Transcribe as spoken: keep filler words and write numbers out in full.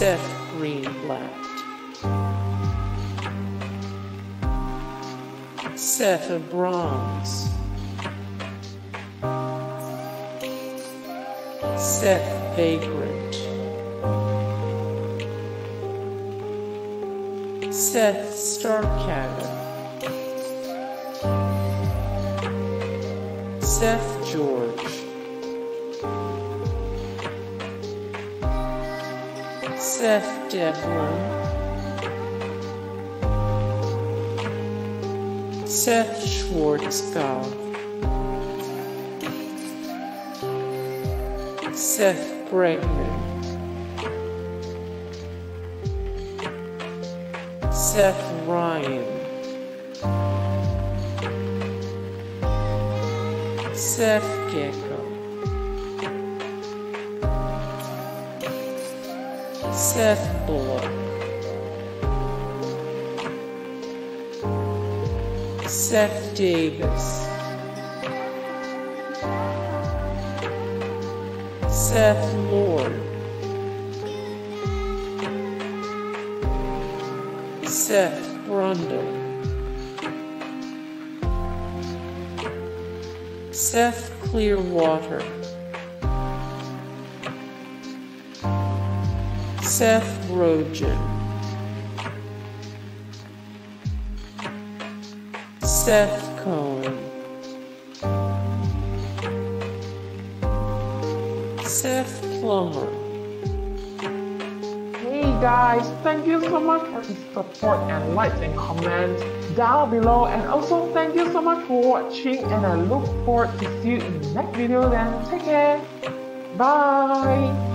Seth Greenblatt, Seth of Bronze, Seth Vagrant, Seth Starkadder, Seth George, Seth Devlin, Seth Schwarzkopf, Seth Bregman, Seth Ryan, Seth Gecko, Seth Bullock, Seth Davis, Seth Lord, Seth Brundle, Seth Clearwater, Seth Rogen, Seth Cohen, Seth Plummer. Hey guys, thank you so much for the support and likes and comments down below, and also thank you so much for watching, and I look forward to see you in the next video. Then take care, bye.